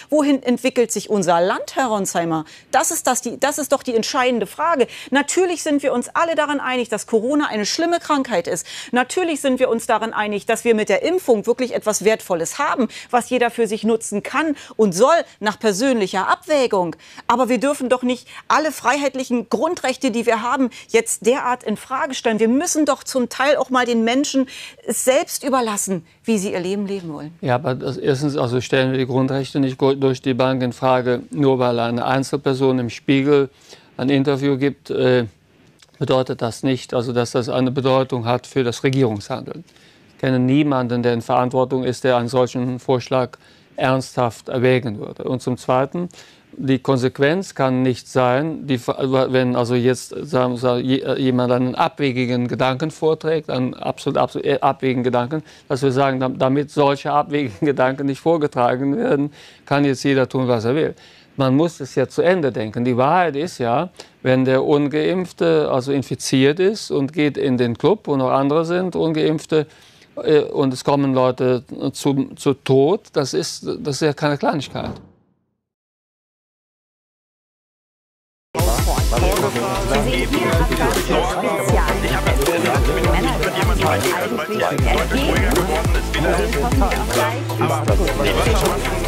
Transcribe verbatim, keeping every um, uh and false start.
Wohin entwickelt sich unser Land, Herr Ronsheimer? Das ist, das, die, das ist doch die entscheidende Frage. Natürlich sind wir uns alle daran einig, dass Corona eine schlimme Krankheit ist. Natürlich sind wir uns daran einig, dass wir mit der Impfung wirklich etwas Wertvolles haben, was jeder für sich nutzen kann und soll, nach persönlicher Abwägung. Aber wir dürfen doch nicht alle freiheitlichen Grundrechte, die wir haben, jetzt derart in Frage stellen. Wir müssen doch zum Teil auch mal den Menschen es selbst überlassen, wie sie ihr Leben leben wollen. Ja, aber das, erstens also stellen wir die Grundrechte nicht durch die Bank in Frage, nur weil eine Einzelperson im Spiegel ein Interview gibt, äh, bedeutet das nicht, also dass das eine Bedeutung hat für das Regierungshandeln. Ich kenne niemanden, der in Verantwortung ist, der einen solchen Vorschlag ernsthaft erwägen würde. Und zum Zweiten, die Konsequenz kann nicht sein, die, wenn also jetzt sagen wir, jemand einen abwegigen Gedanken vorträgt, einen absolut, absolut abwegigen Gedanken, dass wir sagen, damit solche abwegigen Gedanken nicht vorgetragen werden, kann jetzt jeder tun, was er will. Man muss es ja zu Ende denken. Die Wahrheit ist ja, wenn der Ungeimpfte also infiziert ist und geht in den Club, wo noch andere sind, Ungeimpfte, und es kommen Leute zu, zu Tod, das ist, das ist ja keine Kleinigkeit. Ich habe